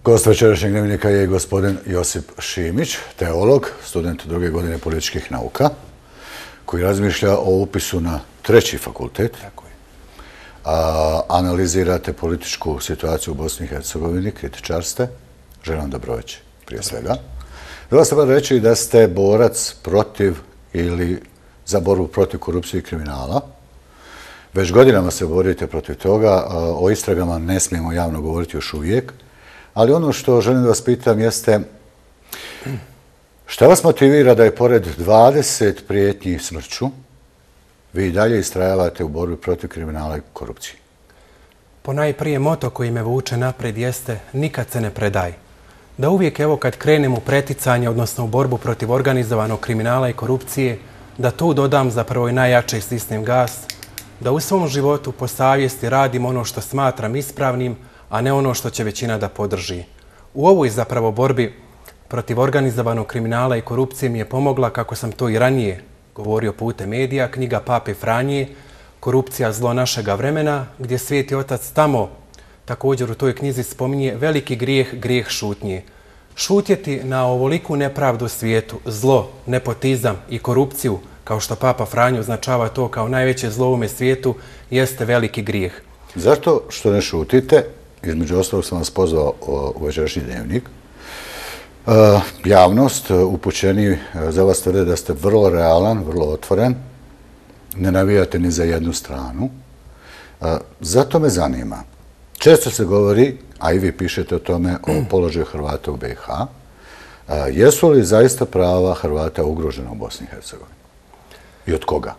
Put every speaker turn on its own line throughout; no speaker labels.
Gost večerašnjeg dnevnika je gospodin Josip Šimić, teolog, student 2. godine političkih nauka, koji razmišlja o upisu na 3. fakultet. Analizirate političku situaciju u Bosni i Hercegovini, kritičar ste. Želim vam dobro večer, prije svega. Treba se bar reći da ste borac protiv ili za borbu protiv korupcije i kriminala. Već godinama se borite protiv toga. O istragama ne smijemo javno govoriti još uvijek. Ali ono što želim da vas pitam jeste šta vas motivira da je pored 20 prijetnji smrću vi i dalje istrajavate u borbi protiv kriminala i korupcije?
Ponajprije moto koji me vuče napred jeste nikad se ne predaj. Da uvijek, evo, kad krenem u preticanje, odnosno u borbu protiv organizovanog kriminala i korupcije, da tu dodam zapravo i najjače stisnem gas, da u svom životu po savjesti radim ono što smatram ispravnim, a ne ono što će većina da podrži. U ovoj zapravo borbi protiv organizovanog kriminala i korupcije mi je pomogla, kako sam to i ranije govorio putem medija, knjiga Pape Franje, Korupcija, zlo našega vremena, gdje Sveti Otac tamo također u toj knjizi spominje veliki grijeh, grijeh šutnje. Šutjeti na ovoliku nepravdu u svijetu, zlo, nepotizam i korupciju, kao što Papa Franjo označava to kao najveće zlo u ovome svijetu, jeste veliki grijeh.
Zašto što ne šutite? Između ostalog sam vas pozvao u večerašnji dnevnik. Javnost, upućeni za vas tvrde da ste vrlo realan, vrlo otvoren, ne navijate ni za jednu stranu. Zato me zanima. Često se govori, a i vi pišete o tome, o položaju Hrvata u BiH. Jesu li zaista prava Hrvata ugrožena u Bosni i Hercegovini? I od koga?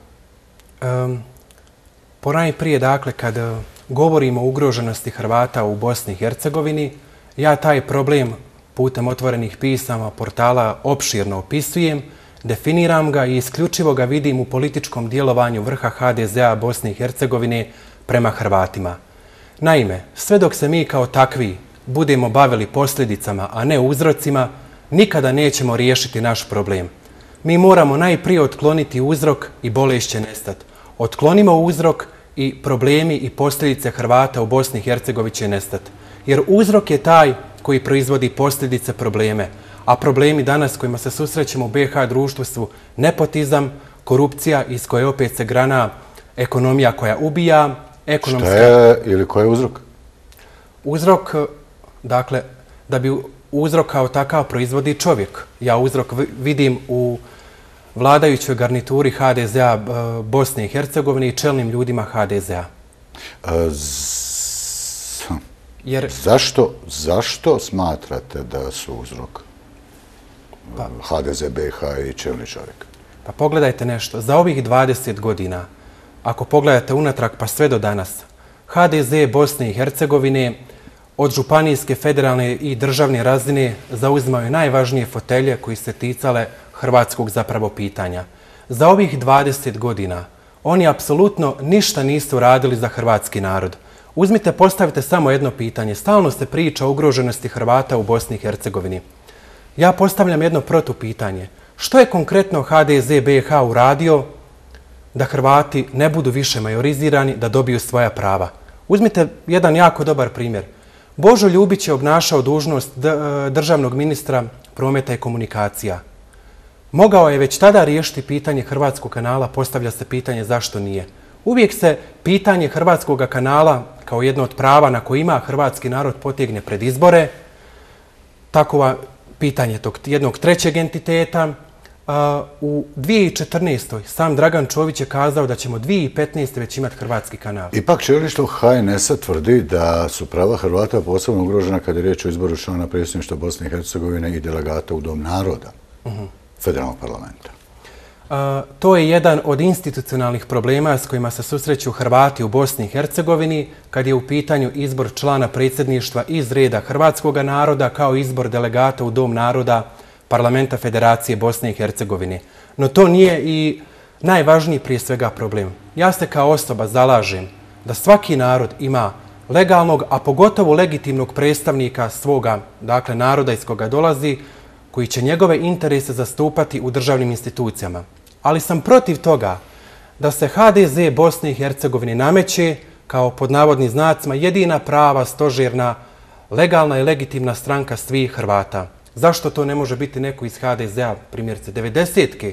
Ponajprije, dakle, kad govorimo o ugroženosti Hrvata u Bosni i Hercegovini, ja taj problem putem otvorenih pisama, portala opširno opisujem, definiram ga i isključivo ga vidim u političkom djelovanju vrha HDZ-a Bosne i Hercegovine prema Hrvatima. Naime, sve dok se mi kao takvi budemo bavili posljedicama, a ne uzrocima, nikada nećemo riješiti naš problem. Mi moramo najprije otkloniti uzrok i bolest će nestati. Otklonimo uzrok i problemi i posljedice Hrvata u Bosni i Hercegovini će nestati. Jer uzrok je taj koji proizvodi posljedice probleme. A problemi danas kojima se susrećemo u BiH društvu su nepotizam, korupcija iz koje opet se grana ekonomija koja ubija.
Šta je ili koji je uzrok?
Uzrok, dakle, da bi uzrok kao takav proizvodi čovjek. Ja uzrok vidim u vladajućoj garnituri HDZ-a Bosne i Hercegovine i čelnim ljudima HDZ-a.
Zašto smatrate da su uzrok HDZ, BiH i čelni čovjek?
Pa pogledajte nešto. Za ovih 20 godina, ako pogledate unatrag pa sve do danas, HDZ Bosne i Hercegovine od županijske, federalne i državne razine zauzimao je najvažnije fotelje koji se ticale hrvatskog zapravo pitanja. Za ovih 20 godina oni apsolutno ništa nisu radili za hrvatski narod. Uzmite, postavite samo jedno pitanje. Stalno se priča o ugroženosti Hrvata u Bosni i Hercegovini. Ja postavljam jedno protupitanje. Što je konkretno HDZ BiH uradio da Hrvati ne budu više majorizirani, da dobiju svoja prava? Uzmite jedan jako dobar primjer. Božo Ljubić je obnašao dužnost državnog ministra prometa i komunikacija. Mogao je već tada riješiti pitanje Hrvatskog kanala, postavlja se pitanje zašto nije. Uvijek se pitanje Hrvatskog kanala kao jedno od prava na koje ima hrvatski narod potegne pred izbore. Takova pitanje tog jednog trećeg entiteta. U 2014. sam Dragan Čović je kazao da ćemo 2015. već imati hrvatski kanal.
Ipak čelništvo HNS-a tvrdi da su prava Hrvata posebno ugrožena kada je riječ o izboru člana predsjedništva Bosne i Hercegovine i delegata u Dom naroda federalnog parlamenta.
To je jedan od institucionalnih problema s kojima se susreću Hrvati u Bosni i Hercegovini kad je u pitanju izbor člana predsjedništva iz reda hrvatskog naroda kao izbor delegata u Dom naroda Parlamenta Federacije Bosne i Hercegovine. No to nije i najvažniji prije svega problem. Ja se kao osoba zalažem da svaki narod ima legalnog, a pogotovo legitimnog predstavnika svoga, dakle naroda iz koga dolazi, koji će njegove interese zastupati u državnim institucijama. Ali sam protiv toga da se HDZ Bosne i Hercegovine nameće kao pod navodnim znacima jedina prava stožerna legalna i legitimna stranka svih Hrvata. Zašto to ne može biti neko iz HDZ-a, primjerice 90-ke?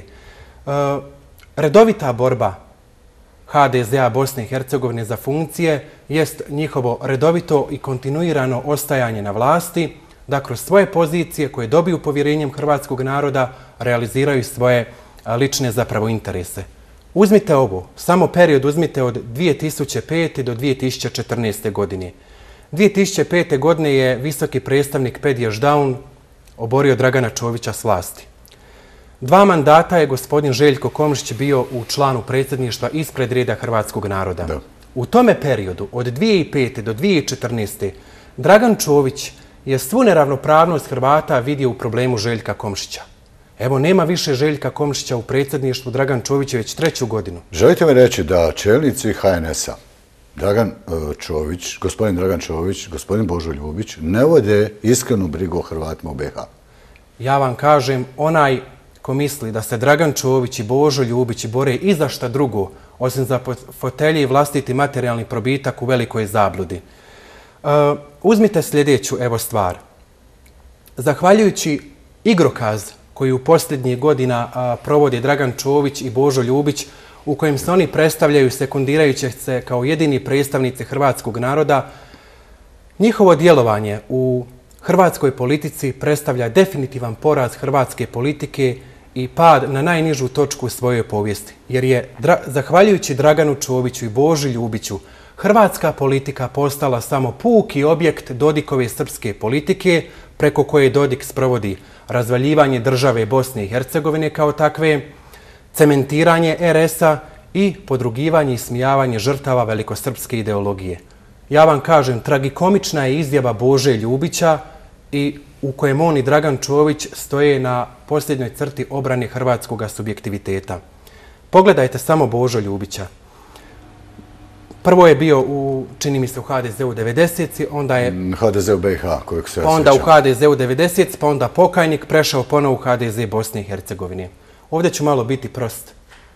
Redovita borba HDZ-a Bosne i Hercegovine za funkcije jest njihovo redovito i kontinuirano ostajanje na vlasti, da kroz svoje pozicije koje dobiju povjerenjem hrvatskog naroda realiziraju svoje lične zapravo interese. Uzmite ovo, samo period uzmite od 2005. do 2014. godine. 2005. godine je visoki predstavnik Pedija Ždaun oborio Dragana Čovića s vlasti. 2 mandata je gospodin Željko Komšić bio u članu predsjedništva ispred reda hrvatskog naroda.
Da.
U tome periodu, od 2005. do 2014. Dragan Čović je svu neravnopravnost Hrvata vidio u problemu Željka Komšića. Evo, nema više Željka Komšića u predsjedništvu, Dragan Čović je već 3. godinu.
Želite mi reći da čelnici HNS-a, gospodin Dragan Čović, gospodin Božo Ljubić, ne vode iskrenu brigu o Hrvatima u BiH?
Ja vam kažem, onaj ko misli da se Dragan Čović i Božo Ljubić bore i za šta drugo, osim za fotelje i vlastiti materijalni probitak, u velikoj zabludi. Uzmite sljedeću stvar. Zahvaljujući igrokaz koji u posljednjih godina provode Dragan Čović i Božo Ljubić, u kojem se oni predstavljaju sekundirajući se kao jedini predstavnici hrvatskog naroda, njihovo djelovanje u hrvatskoj politici predstavlja definitivan poraz hrvatske politike i pad na najnižu točku u svojoj povijesti. Jer je, zahvaljujući Draganu Čoviću i Boži Ljubiću, hrvatska politika postala samo puki objekt Dodikove srpske politike, preko koje Dodik sprovodi razvaljivanje države Bosne i Hercegovine kao takve, cementiranje RS-a i podrugivanje i smijavanje žrtava velikosrpske ideologije. Ja vam kažem, tragikomična je izjava Bože Ljubića i u kojem on i Dragan Čović stoje na posljednjoj crti obrane hrvatskog subjektiviteta. Pogledajte samo Božo Ljubića. Prvo je bio čini mi se, u HDZ-u 90-ci, onda je...
HDZ-u BiH, kojeg se ja
onda u
sjećam.
HDZ-u 90-ci, pa onda pokajnik, prešao ponovo u HDZ Bosne i Hercegovine. Ovdje ću malo biti prost.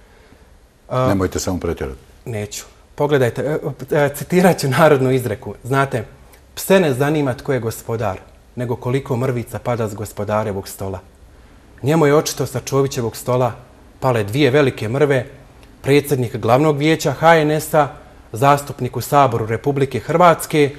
Nemojte samo pretjerati.
Neću. Pogledajte, citirat ću narodnu izreku. Znate, pse ne zanima tko je gospodar, nego koliko mrvica pada s gospodarevog stola. Njemu je očito sa Čovićevog stola pale 2 velike mrve, predsjednik glavnog vijeća HNS-a, zastupnik u Saboru Republike Hrvatske.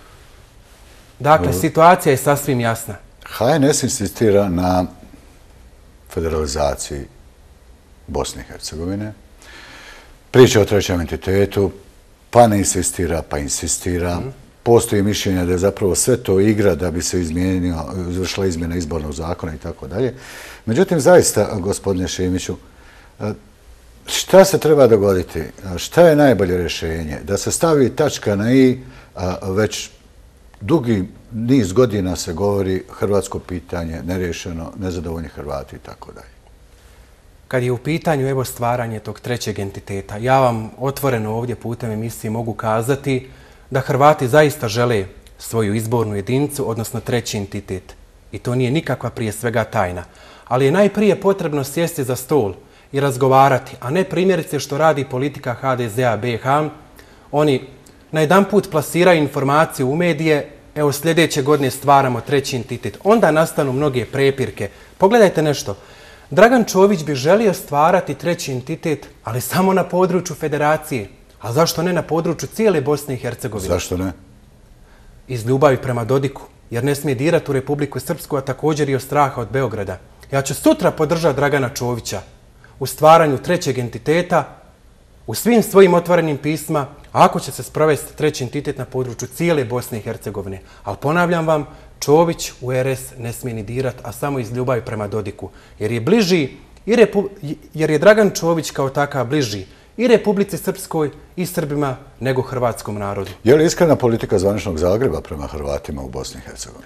Dakle, situacija je sasvim jasna.
HNS insistira na federalizaciji Bosne i Hercegovine. Priča o trećem entitetu, pa ne insistira, pa insistira. Postoji mišljenje da je zapravo sve to igra da bi se izvršila izmjena izbornog zakona i tako dalje. Međutim, zaista, gospodine Šimiću, šta se treba dogoditi? Šta je najbolje rješenje? Da se stavi tačka na i, već dugi niz godina se govori hrvatsko pitanje, nerješeno, nezadovoljni Hrvati i tako dalje.
Kad je u pitanju stvaranje tog trećeg entiteta, ja vam otvoreno ovdje putem emisije mogu kazati da Hrvati zaista žele svoju izbornu jedinicu, odnosno treći entitet. I to nije nikakva prije svega tajna. Ali je najprije potrebno sjesti za stol i razgovarati, a ne primjerice što radi politika HDZ-a BiH. Oni na jedan put plasiraju informaciju u medije, evo sljedeće godine stvaramo treći entitet. Onda nastanu mnoge prepirke. Pogledajte nešto. Dragan Čović bi želio stvarati treći entitet, ali samo na području federacije. A zašto ne na području cijele Bosne i Hercegovine?
Zašto ne?
Iz ljubavi prema Dodiku, jer ne smije dirati u Republiku Srpsku, a također i od straha od Beograda. Ja ću sutra podržati Dragana Čovića u stvaranju trećeg entiteta, u svim svojim otvorenim pisma, ako će se sprovesti treći entitet na području cijele Bosne i Hercegovine. Ali ponavljam vam, Čović u RS ne smije ni dirati, a samo iz ljubavi prema Dodiku. Jer je bliži, jer je Dragan Čović kao takav bliži i Republici Srpskoj i Srbima nego hrvatskom narodu.
Je li iskrena politika zvaničnog Zagreba prema Hrvatima u Bosni i Hercegovini?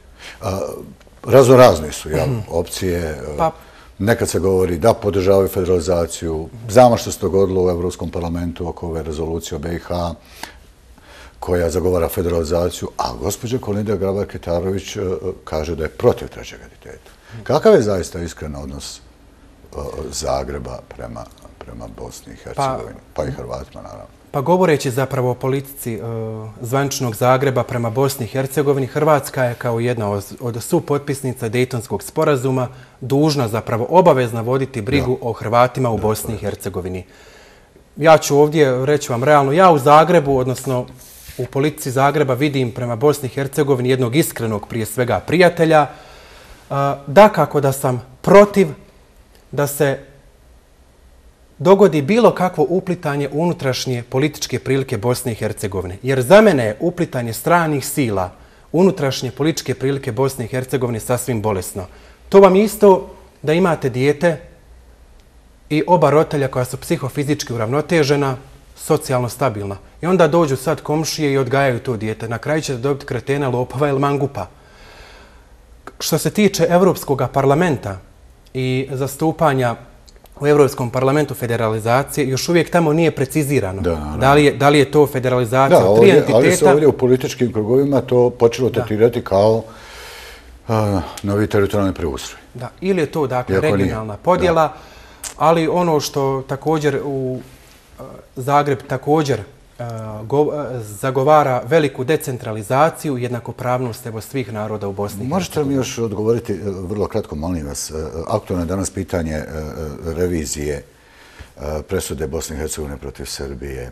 Razni su opcije. Nekad se govori da podržavaju federalizaciju. Znamo što se dogodilo u Evropskom parlamentu oko ove rezolucije o BiH koja zagovara federalizaciju, a gospođa Kolinda Grabar-Kitarović kaže da je protiv trećeg entiteta. Kakav je zaista iskren odnos Zagreba prema Bosni i Hercegovini, pa i Hrvatima naravno?
Pa govoreći zapravo o politici zvaničnog Zagreba prema Bosni i Hercegovini, Hrvatska je kao jedna od supotpisnica Dejtonskog sporazuma dužna, zapravo obavezna voditi brigu o Hrvatima u Bosni i Hercegovini. Ja ću ovdje reći vam realno, ja u Zagrebu, odnosno u politici Zagreba vidim prema Bosni i Hercegovini jednog iskrenog, prije svega, prijatelja. Dakako da sam protiv da se dogodi bilo kakvo uplitanje u unutrašnje političke prilike Bosne i Hercegovine. Jer za mene je uplitanje stranih sila unutrašnje političke prilike Bosne i Hercegovine sasvim bolesno. To vam je isto da imate dijete i oba roditelja koja su psihofizički uravnotežena, socijalno stabilna. I onda dođu sad komšije i odgajaju to dijete. Na kraju ćete dobiti kretena, lopova ili mangupa. Što se tiče Evropskog parlamenta i zastupanja u Evropskom parlamentu federalizacije, još uvijek tamo nije precizirano. Da li je to federalizacija od tri entiteta?
Ali se ovdje u političkim krugovima to počelo tretirati kao novi teritorijalni preustroj.
Da, ili je to dakle regionalna podjela, ali ono što također u Zagreb također zagovara veliku decentralizaciju i jednakopravnost svih naroda u Bosni i Hercegovini.
Možete li mi još odgovoriti, vrlo kratko, molim vas, aktualno je danas pitanje revizije presude Bosne i Hercegovine protiv Srbije.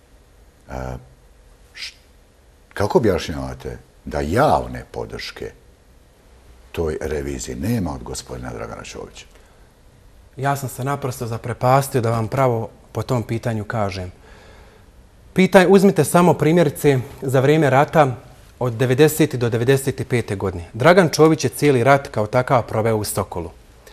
Kako objašnjavate da javne podrške toj reviziji nema od gospodina Dragana Čovića?
Ja sam se naprosto zaprepastio da vam pravo po tom pitanju kažem. Uzmite samo primjerice za vrijeme rata od 90. do 95. godine. Dragan Čović je cijeli rat kao takav proveo u Sokolu.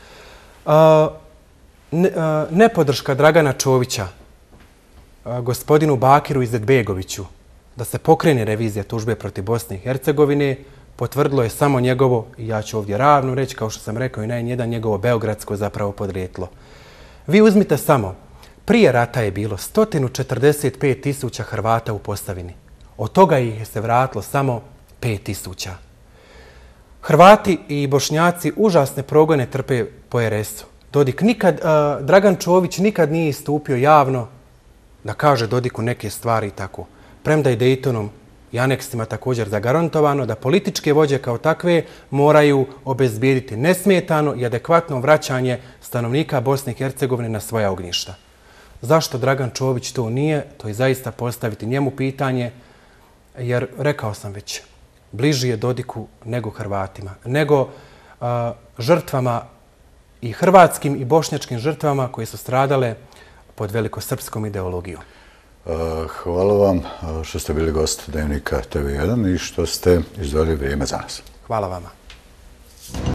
Nepodrška Dragana Čovića gospodinu Bakiru Izetbegoviću da se pokrene revizija tužbe protiv Bosne i Hercegovine potvrdilo je samo njegovo, i ja ću ovdje ravno reći, kao što sam rekao i najnijedan, njegovo beogradsko zapravo podrijetlo. Vi uzmite samo, prije rata je bilo 145.000 Hrvata u Posavini. Od toga ih se vratilo samo 5.000. Hrvati i Bošnjaci užasne progone trpe po RS-u. Dragan Čović nikad nije istupio javno da kaže Dodiku neke stvari i tako. Premda je Dejtonom i aneksima također zagarantovano da političke vođe kao takve moraju obezbijediti nesmetano i adekvatno vraćanje stanovnika Bosne i Hercegovine na svoja ognjišta. Zašto Dragan Čović to nije? To je zaista postaviti njemu pitanje, jer rekao sam već, bliži je Dodiku nego Hrvatima, nego žrtvama i hrvatskim i bošnjačkim žrtvama koje su stradale pod velikosrpskom ideologijom.
Hvala vam što ste bili gost Dnevnika TV1 i što ste izdvojili vrijeme za nas.
Hvala vama.